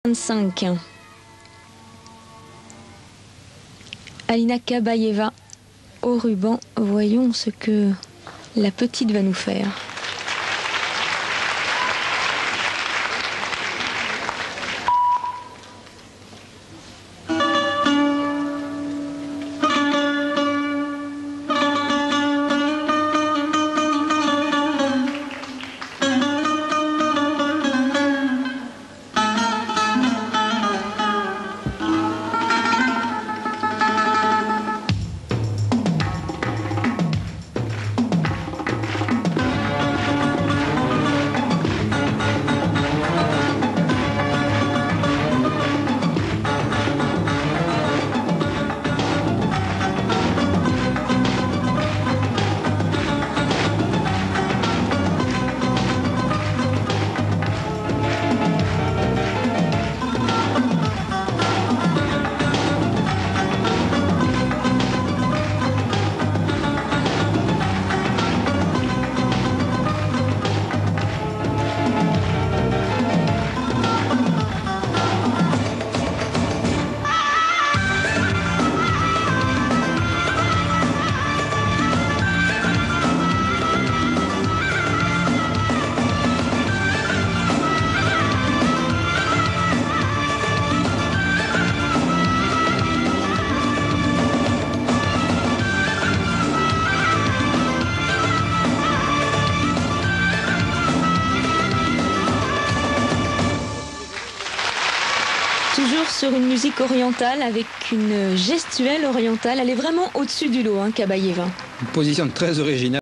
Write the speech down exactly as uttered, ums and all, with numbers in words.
vingt-cinq. Alina Kabayeva au ruban. Voyons ce que la petite va nous faire. Toujours sur une musique orientale avec une gestuelle orientale. Elle est vraiment au-dessus du lot, hein, Kabayeva. Une position très originale.